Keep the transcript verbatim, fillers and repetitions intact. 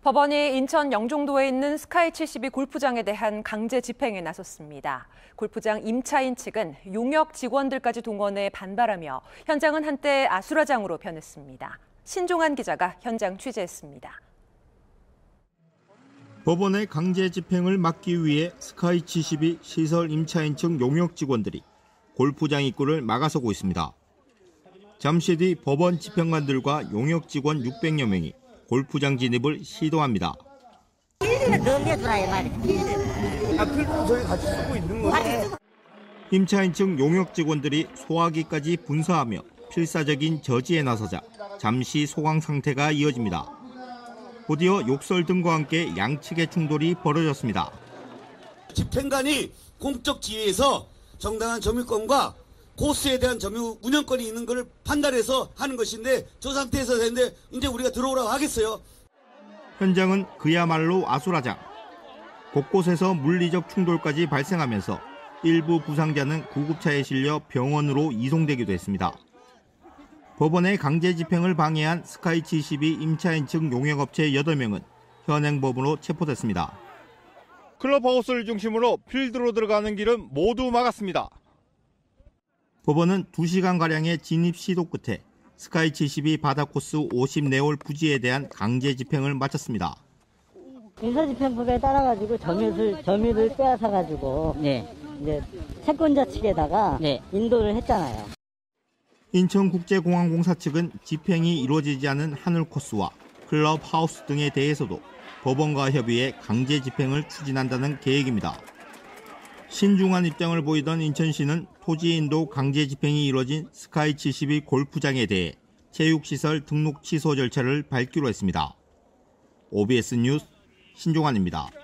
법원이 인천 영종도에 있는 스카이 칠십이 골프장에 대한 강제 집행에 나섰습니다. 골프장 임차인 측은 용역 직원들까지 동원해 반발하며 현장은 한때 아수라장으로 변했습니다. 신종환 기자가 현장 취재했습니다. 법원의 강제 집행을 막기 위해 스카이 칠십이 시설 임차인 측 용역 직원들이 골프장 입구를 막아서고 있습니다. 잠시 뒤 법원 집행관들과 용역 직원 육백여 명이 골프장 진입을 시도합니다. 임차인 측 용역 직원들이 소화기까지 분사하며 필사적인 저지에 나서자 잠시 소강 상태가 이어집니다. 곧이어 욕설 등과 함께 양측의 충돌이 벌어졌습니다. 집행관이 공적 지위에서 정당한 점유권과 코스에 대한 점유 운영권이 있는 것을 판단해서 하는 것인데 저 상태에서 되는데 이제 우리가 들어오라고 하겠어요. 현장은 그야말로 아수라장. 곳곳에서 물리적 충돌까지 발생하면서 일부 부상자는 구급차에 실려 병원으로 이송되기도 했습니다. 법원의 강제 집행을 방해한 스카이 칠십이 임차인 측 용역업체 여덟 명은 현행범으로 체포됐습니다. 클럽하우스를 중심으로 필드로 들어가는 길은 모두 막았습니다. 법원은 두 시간가량의 진입 시도 끝에 스카이 칠십이 바다코스 오십 네 홀 부지에 대한 강제 집행을 마쳤습니다. 인사집행법에 따라가지고 점유를, 점유를 빼앗아가지고 네. 이제 채권자 측에다가 네. 인도를 했잖아요. 인천국제공항공사 측은 집행이 이루어지지 않은 하늘코스와 클럽하우스 등에 대해서도 법원과 협의해 강제 집행을 추진한다는 계획입니다. 신중한 입장을 보이던 인천시는 토지 인도 강제 집행이 이루어진 스카이 칠십이 골프장에 대해 체육시설 등록 취소 절차를 밟기로 했습니다. 오비에스 뉴스 신종환입니다.